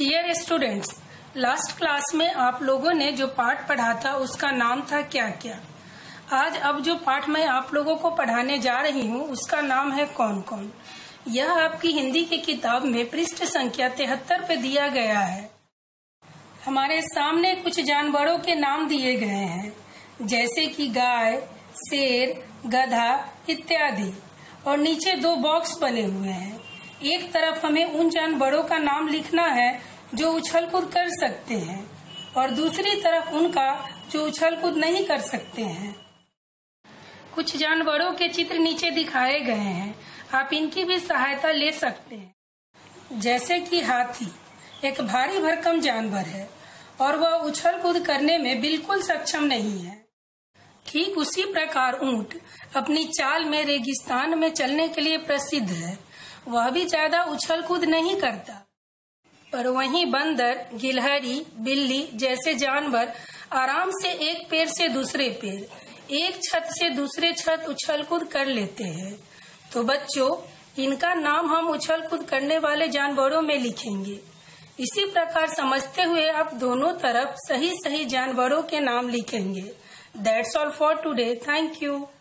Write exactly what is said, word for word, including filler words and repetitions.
Dear students, last class में आप लोगों ने जो पाठ पढ़ा था उसका नाम था क्या क्या। आज अब जो पाठ मैं आप लोगों को पढ़ाने जा रही हूँ उसका नाम है कौन कौन। यह आपकी हिंदी की किताब में पृष्ठ संख्या तिहत्तर पे दिया गया है। हमारे सामने कुछ जानवरों के नाम दिए गए हैं, जैसे कि गाय, शेर, गधा इत्यादि, और नीचे दो बॉक्स बने हुए हैं। एक तरफ हमें उन जानवरों का नाम लिखना है जो उछल कूद कर सकते हैं, और दूसरी तरफ उनका जो उछल कूद नहीं कर सकते हैं। कुछ जानवरों के चित्र नीचे दिखाए गए हैं, आप इनकी भी सहायता ले सकते हैं। जैसे कि हाथी एक भारी भरकम जानवर है और वह उछल कूद करने में बिल्कुल सक्षम नहीं है। ठीक उसी प्रकार ऊंट अपनी चाल में रेगिस्तान में चलने के लिए प्रसिद्ध है, वह भी ज्यादा उछल कूद नहीं करता। पर वहीं बंदर, गिलहरी, बिल्ली जैसे जानवर आराम से एक पेड़ से दूसरे पेड़, एक छत से दूसरे छत उछल कूद कर लेते हैं। तो बच्चों, इनका नाम हम उछल कूद करने वाले जानवरों में लिखेंगे। इसी प्रकार समझते हुए आप दोनों तरफ सही सही जानवरों के नाम लिखेंगे। That's all for today. Thank you.